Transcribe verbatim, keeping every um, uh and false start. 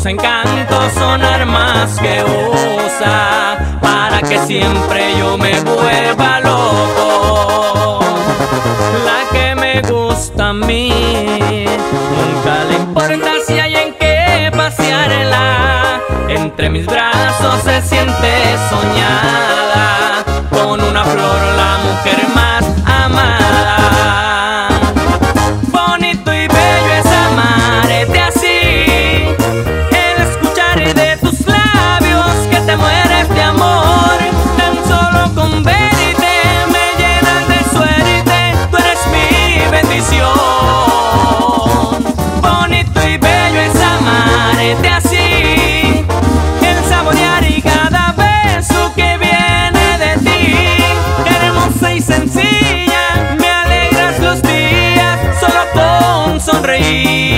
Tus encantos son armas que usa para que siempre yo me vuelva loco. La que me gusta a mí, nunca le importa si hay en qué pasearla. Entre mis brazos se siente soñada, con una flor la mujer más amada. Bonito y bello es amarte así, el escuchar de tus labios que te mueres de amor. Tan solo con verte me llenas de suerte, tú eres mi bendición. Bonito y bello es amarte así, el saborear y cada beso que viene de ti. Hermosa y sencilla, me alegras los días solo con sonreír.